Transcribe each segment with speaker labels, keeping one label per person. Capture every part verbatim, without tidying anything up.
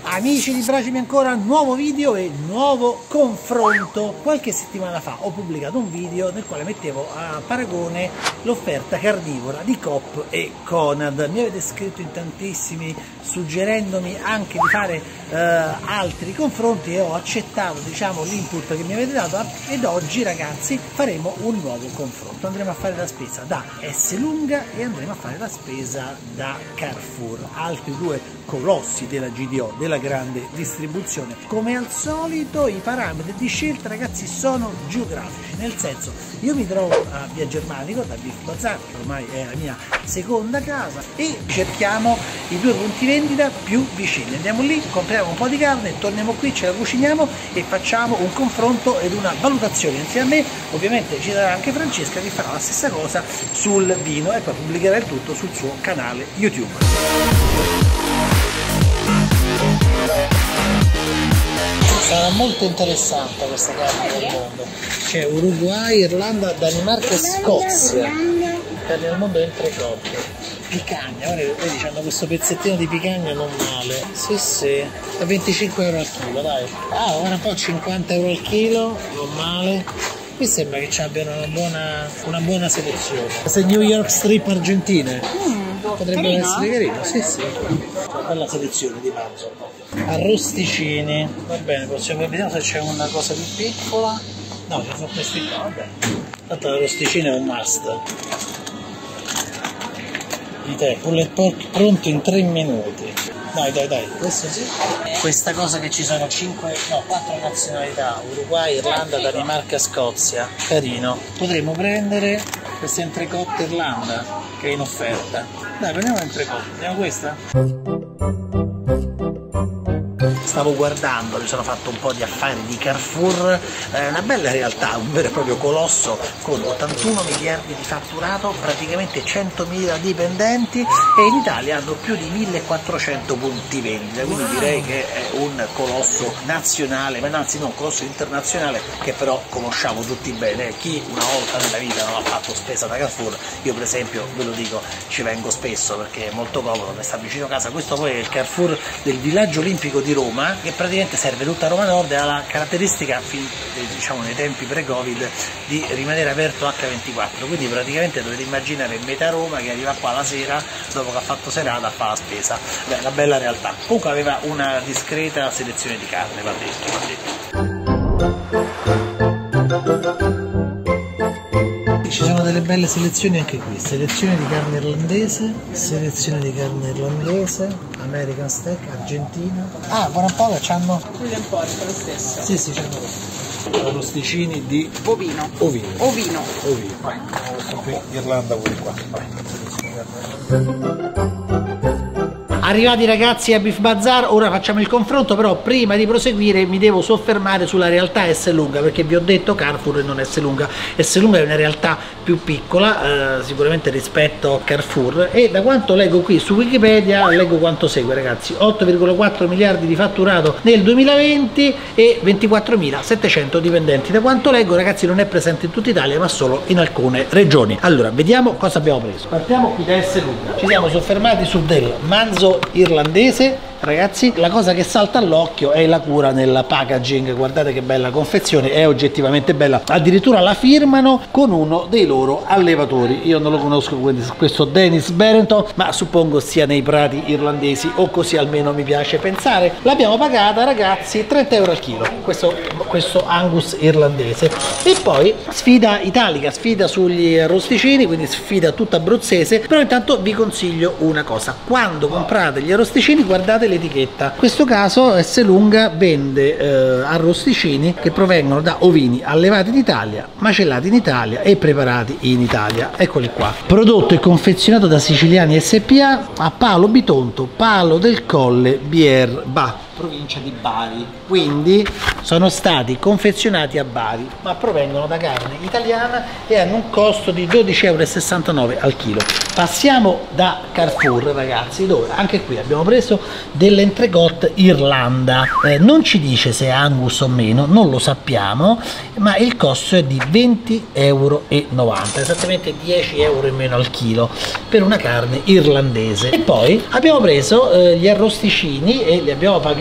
Speaker 1: Amici di Bracimi Ancora, nuovo video e nuovo confronto. Qualche settimana fa ho pubblicato un video nel quale mettevo a paragone l'offerta carnivora di Coop e Conad. Mi avete scritto in tantissimi suggerendomi anche di fare eh, altri confronti e ho accettato, diciamo, l'input che mi avete dato, ed oggi ragazzi faremo un nuovo confronto. Andremo a fare la spesa da Esselunga e andremo a fare la spesa da Carrefour, altri due colossi della G D O, della grande distribuzione. Come al solito i parametri di scelta ragazzi sono geografici, nel senso io mi trovo a Via Germanico da Beef Bazar, che ormai è la mia seconda casa, e cerchiamo i due punti vendita più vicini. Andiamo lì, compriamo un po' di carne, torniamo qui, ce la cuciniamo e facciamo un confronto ed una valutazione insieme a me. Ovviamente ci sarà anche Francesca che farà la stessa cosa sul vino e poi pubblicherà il tutto sul suo canale YouTube. Sarà molto interessante questa carne del mondo. C'è Uruguay, Irlanda, Danimarca e Scozia. Carne del mondo entrecote. Picagna, vedi, hanno questo pezzettino di picagna non male. Sì, sì, a venticinque euro al chilo, dai. Ah, ora un po' cinquanta euro al chilo, non male. Mi sembra che ci abbiano una buona, una buona selezione. Queste New York Strip argentine. Mm, potrebbero essere carino, sì, sì. Una bella selezione di manzo. Arrosticini, va bene, possiamo vedere se c'è una cosa più piccola. No, ci sono questi qua, vabbè. Tanto l'arrosticino è un must. Di te, pulled pork pronto in tre minuti. Dai, dai, dai, questo sì. Questa cosa che ci sono cinque, no, quattro nazionalità, Uruguay, Irlanda, Danimarca, Scozia. Carino. Potremmo prendere questa entrecote Irlanda che è in offerta. Dai, prendiamo l'entrecote, prendiamo questa? Stavo guardando, mi sono fatto un po' di affari di Carrefour, eh, una bella realtà, un vero e proprio colosso con ottantuno miliardi di fatturato, praticamente centomila dipendenti, e in Italia hanno più di millequattrocento punti vendita, quindi direi che è un colosso nazionale, ma anzi non, un colosso internazionale che però conosciamo tutti bene. Chi una volta nella vita non ha fatto spesa da Carrefour, io per esempio ve lo dico, ci vengo spesso perché è molto comodo, mi sta vicino a casa. Questo poi è il Carrefour del Villaggio Olimpico di Roma, che praticamente serve tutta Roma Nord e ha la caratteristica, diciamo nei tempi pre-Covid, di rimanere aperto acca ventiquattro, quindi praticamente dovete immaginare metà Roma che arriva qua la sera dopo che ha fatto serata a fare la spesa. Beh, una bella realtà. Comunque aveva una discreta selezione di carne, va detto, va detto. Ci sono delle belle selezioni anche qui, selezione di carne irlandese, selezione di carne irlandese, American Steak, Argentina. Ah, buona Paola, c'hanno Pulled pork lo stesso. Sì, sì, c'hanno questo. Arrosticini di ovino. Ovino. Ovino. Ovino. Vai, questo qui, Irlanda pure qua. Vai. Arrivati ragazzi a Beef Bazar, ora facciamo il confronto, però prima di proseguire mi devo soffermare sulla realtà Esselunga, perché vi ho detto Carrefour e non Esselunga. Esselunga è una realtà più piccola, eh, sicuramente rispetto a Carrefour, e da quanto leggo qui su Wikipedia, leggo quanto segue ragazzi: otto virgola quattro miliardi di fatturato nel duemilaventi e ventiquattromilasettecento dipendenti. Da quanto leggo ragazzi non è presente in tutta Italia ma solo in alcune regioni. Allora, vediamo cosa abbiamo preso. Partiamo qui da Esselunga. Ci siamo soffermati su del manzo irlandese. Ragazzi, la cosa che salta all'occhio è la cura nel packaging, guardate che bella confezione, è oggettivamente bella, addirittura la firmano con uno dei loro allevatori. Io non lo conosco, questo Dennis Berenton, ma suppongo sia nei prati irlandesi, o così almeno mi piace pensare. L'abbiamo pagata ragazzi trenta euro al chilo, questo, questo Angus irlandese. E poi sfida italica, sfida sugli arrosticini, quindi sfida tutta abruzzese. Però intanto vi consiglio una cosa: quando comprate gli arrosticini guardate l'etichetta. In questo caso Esselunga vende eh, arrosticini che provengono da ovini allevati in Italia, macellati in Italia e preparati in Italia. Eccoli qua. Prodotto e confezionato da Siciliani S P A a Palo Bitonto, Palo del Colle, Bierba, provincia di Bari. Quindi sono stati confezionati a Bari, ma provengono da carne italiana e hanno un costo di dodici e sessantanove euro al chilo. Passiamo da Carrefour ragazzi, dove anche qui abbiamo preso dell'entrecôte Irlanda. Eh, non ci dice se è Angus o meno, non lo sappiamo, ma il costo è di venti e novanta euro, esattamente dieci euro in meno al chilo per una carne irlandese. E poi abbiamo preso eh, gli arrosticini e li abbiamo pagati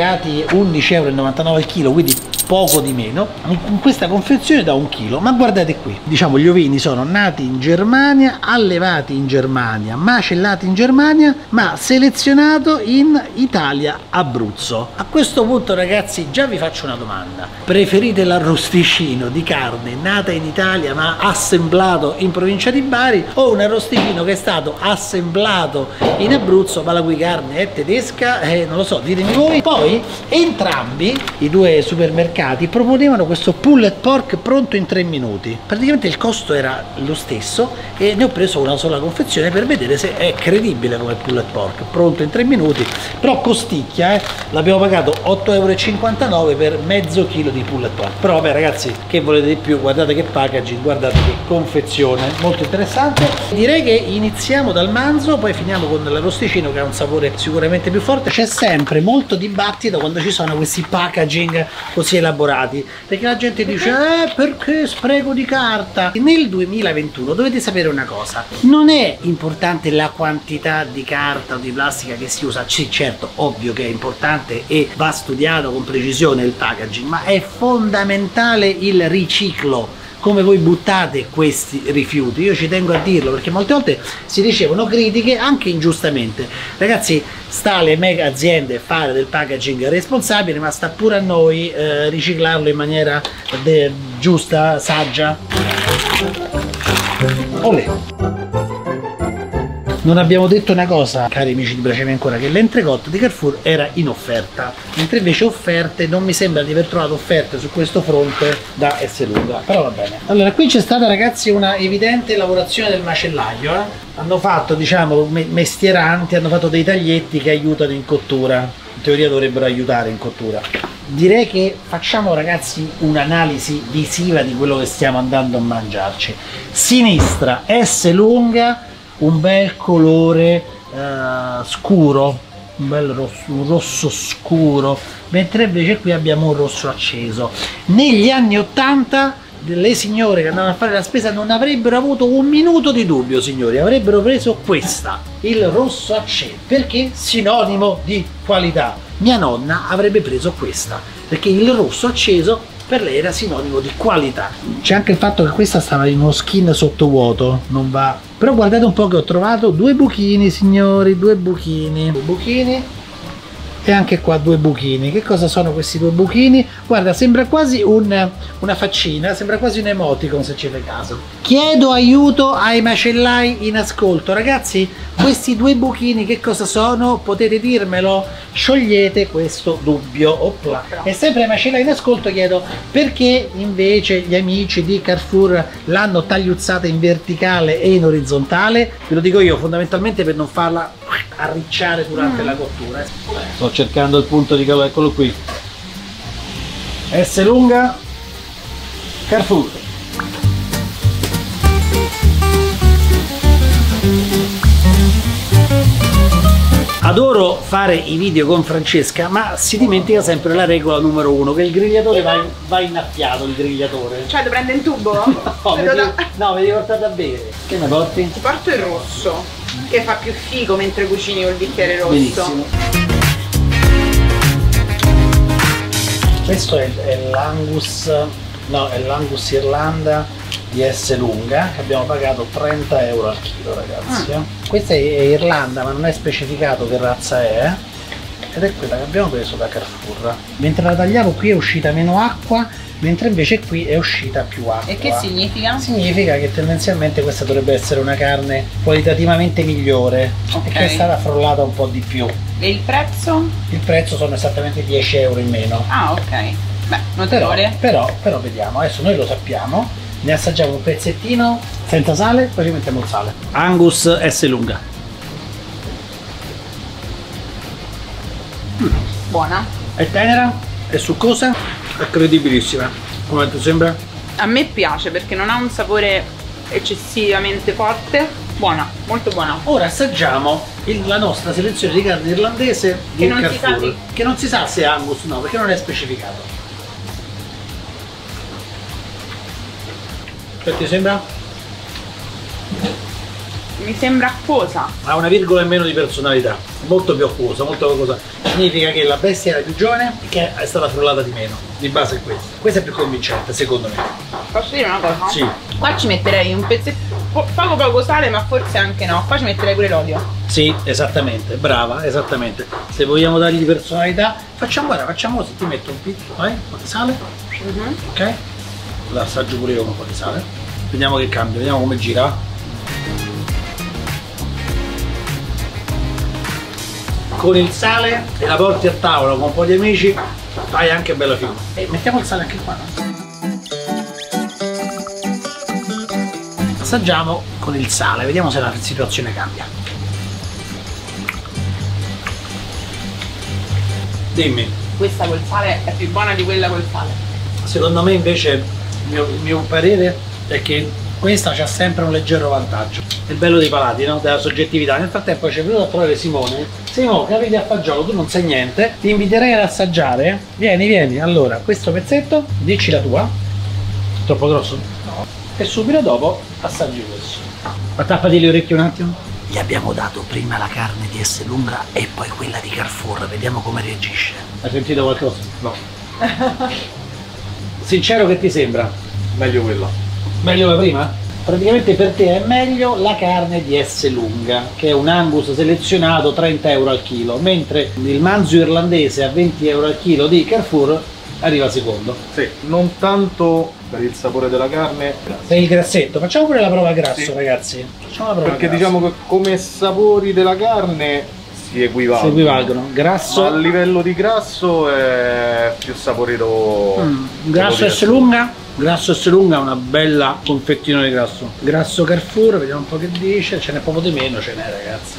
Speaker 1: pagati undici e novantanove euro al chilo, quindi poco di meno, in questa confezione da un chilo. Ma guardate qui, diciamo gli ovini sono nati in Germania, allevati in Germania, macellati in Germania, ma selezionato in Italia, Abruzzo. A questo punto ragazzi già vi faccio una domanda: preferite l'arrosticino di carne nata in Italia ma assemblato in provincia di Bari, o un arrosticino che è stato assemblato in Abruzzo ma la cui carne è tedesca? Eh, non lo so, ditemi voi. Poi entrambi i due supermercati proponevano questo pulled pork pronto in tre minuti. Praticamente il costo era lo stesso e ne ho preso una sola confezione per vedere se è credibile come pulled pork pronto in tre minuti, però costicchia, eh? L'abbiamo pagato otto e cinquantanove euro per mezzo chilo di pulled pork. Però vabbè ragazzi, che volete di più? Guardate che packaging, guardate che confezione, molto interessante. Direi che iniziamo dal manzo, poi finiamo con l'arrosticino che ha un sapore sicuramente più forte. C'è sempre molto dibattito quando ci sono questi packaging così elaborati, perché la gente dice eh perché spreco di carta. Nel duemilaventuno dovete sapere una cosa: non è importante la quantità di carta o di plastica che si usa. Sì, certo, ovvio che è importante e va studiato con precisione il packaging, ma è fondamentale il riciclo, come voi buttate questi rifiuti. Io ci tengo a dirlo perché molte volte si ricevono critiche anche ingiustamente. Ragazzi, sta alle mega aziende fare del packaging responsabile, ma sta pure a noi eh, riciclarlo in maniera giusta, saggia. Olè. Non abbiamo detto una cosa, cari amici di Braciami Ancora, che l'entrecôte di Carrefour era in offerta, mentre invece offerte, non mi sembra di aver trovato offerte su questo fronte da Esselunga, però va bene. Allora, qui c'è stata ragazzi una evidente lavorazione del macellaio, eh? Hanno fatto, diciamo, me mestieranti, hanno fatto dei taglietti che aiutano in cottura, in teoria dovrebbero aiutare in cottura. Direi che facciamo ragazzi un'analisi visiva di quello che stiamo andando a mangiarci. Sinistra, Esselunga, un bel colore uh, scuro, un bel rosso, un rosso scuro, mentre invece qui abbiamo un rosso acceso. Negli anni ottanta le signore che andavano a fare la spesa non avrebbero avuto un minuto di dubbio, signori, avrebbero preso questa, il rosso acceso, perché sinonimo di qualità. Mia nonna avrebbe preso questa perché il rosso acceso per lei era sinonimo di qualità. C'è anche il fatto che questa stava in uno skin sottovuoto, non va. Però guardate un po' che ho trovato due buchini, signori, due buchini, due buchini e anche qua due buchini. Che cosa sono questi due buchini? Guarda, sembra quasi un, una faccina, sembra quasi un emoticon se ci fai caso. Chiedo aiuto ai macellai in ascolto, ragazzi, questi due buchini che cosa sono? Potete dirmelo? Sciogliete questo dubbio. Opla. E sempre ai macellai in ascolto chiedo perché invece gli amici di Carrefour l'hanno tagliuzzata in verticale e in orizzontale. Ve lo dico io, fondamentalmente per non farla arricciare durante mm. la cottura. Sto cercando il punto di calore, eccolo qui. Esselunga, Carrefour. Adoro fare i video con Francesca, ma si dimentica sempre la regola numero uno, che il grigliatore va, in, va innaffiato, il grigliatore.
Speaker 2: Cioè lo prende in tubo?
Speaker 1: No, mi devi, no, mi devi portare da bere. Che ne porti?
Speaker 2: Ti porto il rosso, che fa più figo mentre cucini col bicchiere rosso.
Speaker 1: Benissimo. Questo è, è l'Angus, no, è l'Angus Irlanda di Esselunga, che abbiamo pagato trenta euro al chilo, ragazzi. Ah. Questa è Irlanda, ma non è specificato che razza è, ed è quella che abbiamo preso da Carrefour. Mentre la tagliavo qui è uscita meno acqua, mentre invece qui è uscita più acqua.
Speaker 2: E che significa?
Speaker 1: Significa che tendenzialmente questa dovrebbe essere una carne qualitativamente migliore, okay, e che è stata frollata un po' di più.
Speaker 2: E il prezzo?
Speaker 1: Il prezzo sono esattamente dieci euro in meno.
Speaker 2: Ah, ok. Beh, notevole.
Speaker 1: Però, però, però vediamo, adesso noi lo sappiamo. Ne assaggiamo un pezzettino senza sale, poi ci mettiamo il sale. Angus Esselunga.
Speaker 2: Mm, buona.
Speaker 1: È tenera, è succosa, è credibilissima. Come ti sembra?
Speaker 2: A me piace perché non ha un sapore eccessivamente forte. Buona, molto buona.
Speaker 1: Ora assaggiamo il, la nostra selezione di carne irlandese di Carrefour, che non si sa se è Angus o no, perché non è specificato. Che ti sembra?
Speaker 2: mi sembra acquosa.
Speaker 1: Ha una virgola in meno di personalità, molto più acquosa, molto acquosa. Significa che la bestia era più giovane e che è stata frullata di meno. Di base è questa. Questa è più convincente, secondo me.
Speaker 2: Posso dire una cosa?
Speaker 1: Sì.
Speaker 2: Qua ci metterei un pezzetto, po- poco poco sale, ma forse anche no. Qua ci metterei pure l'olio.
Speaker 1: Sì, esattamente, brava, esattamente. Se vogliamo dargli personalità, facciamo, guarda, facciamo così, ti metto un pizzo, vai, un po' di sale,
Speaker 2: Mm-hmm.
Speaker 1: ok? L'assaggio pure io con un po' di sale. Vediamo che cambia, vediamo come gira. Con il sale e la porti a tavola con un po' di amici, fai anche bella figura. E mettiamo il sale anche qua, no? Assaggiamo con il sale, vediamo se la situazione cambia. Dimmi.
Speaker 2: Questa col sale è più buona di quella col sale.
Speaker 1: Secondo me invece il mio, il mio parere è che questa c'ha sempre un leggero vantaggio. È il bello dei palati, no? Della soggettività. Nel frattempo ci è venuto a trovare Simone. Simone, capiti a fagiolo, tu non sai niente. Ti inviterei ad assaggiare. Vieni, vieni. Allora, questo pezzetto, dici la tua. Troppo grosso? No. E subito dopo assaggi questo. Ma tappati le orecchie un attimo. Gli abbiamo dato prima la carne di Esselunga e poi quella di Carrefour. Vediamo come reagisce. Hai sentito qualcosa? No. Sincero, che ti sembra?
Speaker 3: Meglio quella.
Speaker 1: Meglio la prima? Praticamente per te è meglio la carne di Esselunga, che è un Angus selezionato trenta euro al chilo, mentre il manzo irlandese a venti euro al chilo di Carrefour arriva secondo.
Speaker 3: Sì, non tanto per il sapore della carne.
Speaker 1: Per il grassetto, facciamo pure la prova grasso,
Speaker 3: sì,
Speaker 1: ragazzi. Facciamo la prova
Speaker 3: perché
Speaker 1: grasso.
Speaker 3: diciamo che come sapori della carne si equivalgono.
Speaker 1: Si equivalgono. Grasso.
Speaker 3: Ma a livello di grasso è più saporito.
Speaker 1: Mm, grasso Esselunga. Grasso Esselunga è una bella confettino di grasso. Grasso Carrefour, vediamo un po' che dice, ce n'è proprio di meno, ce n'è, ragazzi.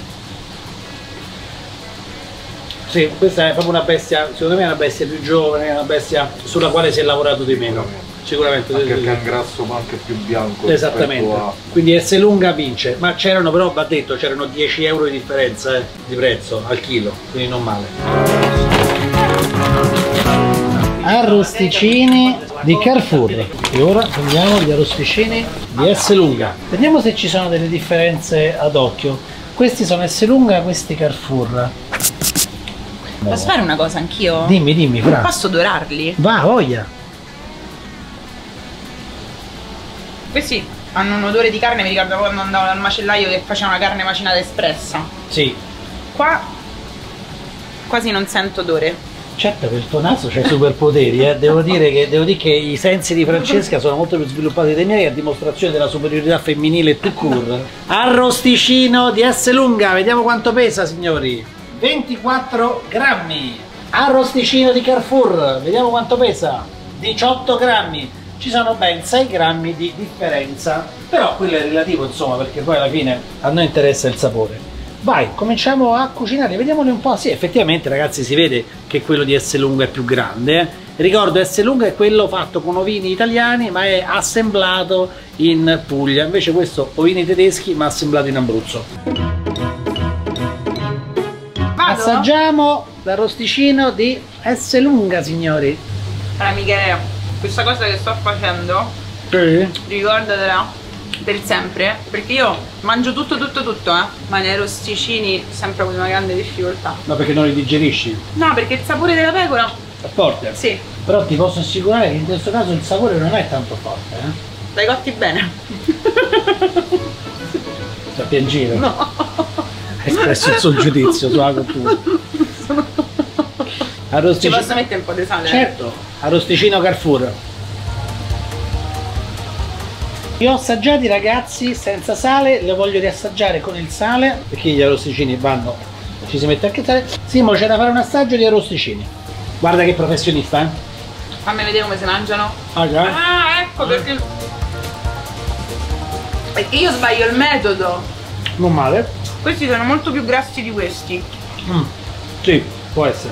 Speaker 1: Sì, questa è proprio una bestia, secondo me è una bestia più giovane, è una bestia sulla quale si è lavorato di meno. Sicuramente.
Speaker 3: Anche perché è un grasso anche più bianco.
Speaker 1: Esattamente.
Speaker 3: A... Quindi
Speaker 1: Esselunga vince, ma c'erano però, va detto, c'erano dieci euro di differenza eh, di prezzo al chilo, quindi non male. Arrosticini di Carrefour e ora prendiamo gli arrosticini di Esselunga. Vediamo se ci sono delle differenze ad occhio. Questi sono Esselunga, questi Carrefour.
Speaker 2: Posso fare una cosa anch'io?
Speaker 1: Dimmi, dimmi, fra.
Speaker 2: Posso dorarli?
Speaker 1: Va, voglia.
Speaker 2: Questi hanno un odore di carne, mi ricordo quando andavo dal macellaio che faceva una carne macinata espressa.
Speaker 1: Sì.
Speaker 2: Qua quasi non sento odore.
Speaker 1: Certo che il tuo naso c'ha i superpoteri, eh. devo, dire che, devo dire che i sensi di Francesca sono molto più sviluppati dei miei, a dimostrazione della superiorità femminile tout court. Arrosticino di Esselunga, vediamo quanto pesa, signori. ventiquattro grammi. Arrosticino di Carrefour, vediamo quanto pesa. diciotto grammi. Ci sono ben sei grammi di differenza, però quello è relativo, insomma, perché poi alla fine a noi interessa il sapore. Vai, cominciamo a cucinare, vediamone un po'. Sì, effettivamente, ragazzi, si vede che quello di Esselunga è più grande. Eh? Ricordo, Esselunga è quello fatto con ovini italiani, ma è assemblato in Puglia. Invece questo, ovini tedeschi, ma assemblato in Abruzzo.
Speaker 2: Vado?
Speaker 1: Assaggiamo l'arrosticino di Esselunga, signori.
Speaker 2: Allora, Michele, questa cosa che sto facendo,
Speaker 1: Sì.
Speaker 2: ricordatela per sempre, perché io mangio tutto tutto tutto eh ma nei arrosticini sempre con una grande difficoltà.
Speaker 1: Ma perché non li digerisci?
Speaker 2: No, perché il sapore della pecora
Speaker 1: È forte?
Speaker 2: sì,
Speaker 1: Però ti posso assicurare che in questo caso il sapore non è tanto forte, eh?
Speaker 2: l'hai cotti bene.
Speaker 1: Sta a piangere?
Speaker 2: No.
Speaker 1: Ha espresso il suo giudizio sulla cottura.
Speaker 2: Ci
Speaker 1: Arrosticino.
Speaker 2: posso mettere un po' di sale?
Speaker 1: Certo, arrosticino Carrefour. Li ho assaggiati, ragazzi, senza sale, le voglio riassaggiare con il sale, perché gli arrosticini vanno, ci si mette anche il sale. Simo, c'è da fare un assaggio di arrosticini. Guarda che professionista, eh?
Speaker 2: Fammi vedere come si mangiano.
Speaker 1: Ah, già?
Speaker 2: Ah, ecco perché perché io sbaglio il metodo.
Speaker 1: Non male.
Speaker 2: Questi sono molto più grassi di questi.
Speaker 1: Mm. Sì, può essere.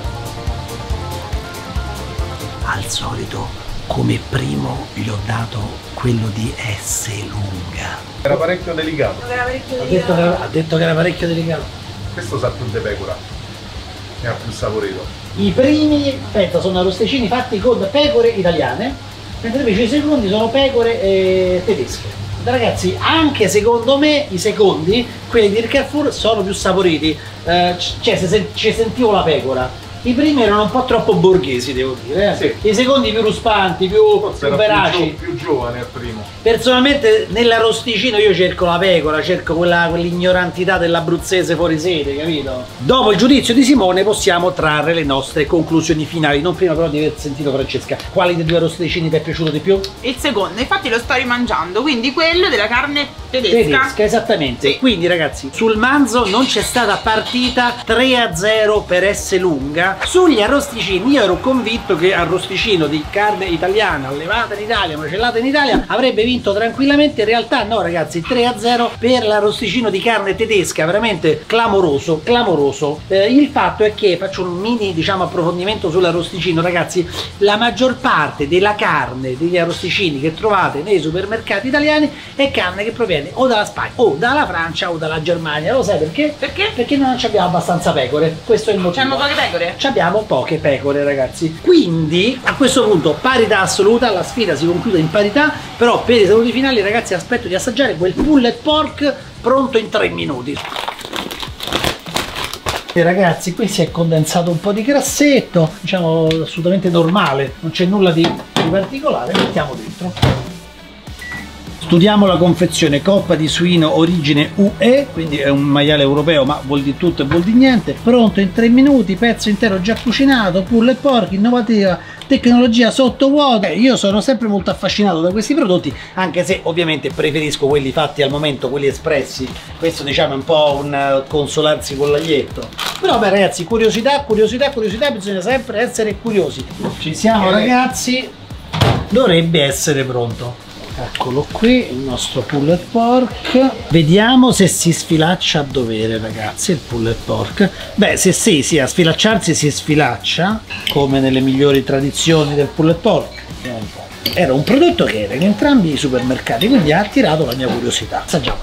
Speaker 1: Al solito, come primo, gli ho dato quello di Esselunga.
Speaker 3: Era parecchio delicato.
Speaker 2: Era parecchio
Speaker 1: Ha detto, che era, ha detto che era parecchio delicato.
Speaker 3: Questo sa più di pecora. E ha più saporito.
Speaker 1: I primi, aspetta, sono arrosticini fatti con pecore italiane, mentre invece i secondi sono pecore eh, tedesche. Ragazzi, anche secondo me i secondi, quelli di Carrefour, sono più saporiti. Eh, cioè, se, se ci sentivo la pecora. I primi erano un po' troppo borghesi, devo dire. Eh? Sì. I secondi più ruspanti, più, più veraci.
Speaker 3: Più, più giovane al primo.
Speaker 1: Personalmente nell'arrosticino io cerco la pecora, cerco quella quell'ignorantità dell'abruzzese fuori sede, capito? Dopo il giudizio di Simone possiamo trarre le nostre conclusioni finali. Non prima però di aver sentito Francesca. Quali dei due arrosticini ti è piaciuto di più?
Speaker 2: Il secondo, infatti lo sto rimangiando, quindi quello della carne tedesca.
Speaker 1: Tedesca, esattamente. Sì. Quindi ragazzi, sul manzo non c'è stata partita, tre a zero per Esselunga. Sugli arrosticini io ero convinto che arrosticino di carne italiana allevata in Italia, macellata in Italia, avrebbe vinto tranquillamente. In realtà no ragazzi, tre a zero per l'arrosticino di carne tedesca, veramente clamoroso, clamoroso. Eh, il fatto è che, faccio un mini diciamo approfondimento sull'arrosticino ragazzi, la maggior parte della carne degli arrosticini che trovate nei supermercati italiani è carne che proviene o dalla Spagna o dalla Francia o dalla Germania. Lo sai perché?
Speaker 2: Perché?
Speaker 1: Perché noi non abbiamo abbastanza pecore, questo è il motivo.
Speaker 2: C'hanno poche pecore?
Speaker 1: Abbiamo poche pecore ragazzi, quindi a questo punto parità assoluta, la sfida si conclude in parità, però per i saluti finali ragazzi aspetto di assaggiare quel pulled pork pronto in tre minuti. E ragazzi, qui si è condensato un po' di grassetto, diciamo assolutamente normale, non c'è nulla di, di particolare, mettiamo dentro. Studiamo la confezione: coppa di suino origine U E, quindi è un maiale europeo ma vuol di tutto e vuol di niente, pronto in tre minuti, pezzo intero già cucinato, pulled pork, innovativa tecnologia sottovuoto. Eh, io sono sempre molto affascinato da questi prodotti, anche se ovviamente preferisco quelli fatti al momento, quelli espressi. Questo diciamo è un po' un consolarsi con l'aglietto. Però beh ragazzi, curiosità, curiosità, curiosità, bisogna sempre essere curiosi. Ci siamo ragazzi, dovrebbe essere pronto. Eccolo qui il nostro pulled pork. Vediamo se si sfilaccia a dovere ragazzi il pulled pork. Beh, se sì, sì, a sfilacciarsi si sfilaccia come nelle migliori tradizioni del pulled pork. Era un prodotto che era in entrambi i supermercati, quindi ha attirato la mia curiosità. Assaggiamo.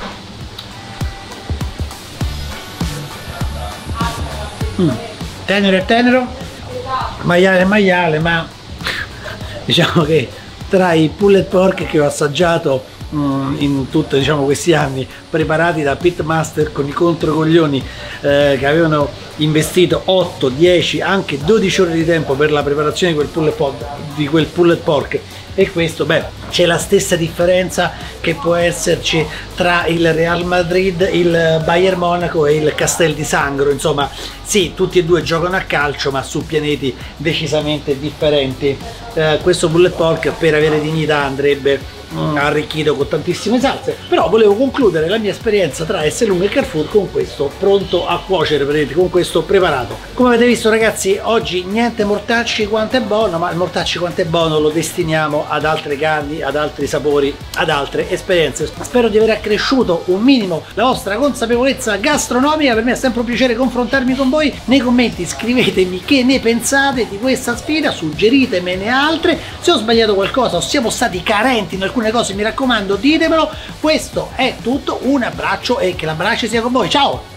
Speaker 1: Mm. Tenero e tenero, maiale e maiale, ma diciamo che tra i pulled pork che ho assaggiato mh, in tutti diciamo, questi anni, preparati da pitmaster con i controcoglioni eh, che avevano investito otto, dieci, anche dodici ore di tempo per la preparazione di quel pulled pork, di quel pulled pork e questo, beh, c'è la stessa differenza che può esserci tra il Real Madrid, il Bayern Monaco e il Castel di Sangro. Insomma, sì, tutti e due giocano a calcio ma su pianeti decisamente differenti. Eh, questo pulled pork per avere dignità andrebbe mm, arricchito con tantissime salse, però volevo concludere la mia esperienza tra Esselunga e Carrefour con questo pronto a cuocere, vedete, con questo preparato. Come avete visto ragazzi, oggi niente mortacci quanto è buono, ma il mortacci quanto è buono lo destiniamo ad altre carni, ad altri sapori, ad altre esperienze. Spero di aver accresciuto un minimo la vostra consapevolezza gastronomica. Per me è sempre un piacere confrontarmi con voi. Nei commenti scrivetemi che ne pensate di questa sfida, suggeritemene altre. Se ho sbagliato qualcosa o siamo stati carenti in alcune cose, mi raccomando ditemelo. Questo è tutto, un abbraccio e che l'abbraccio sia con voi, ciao!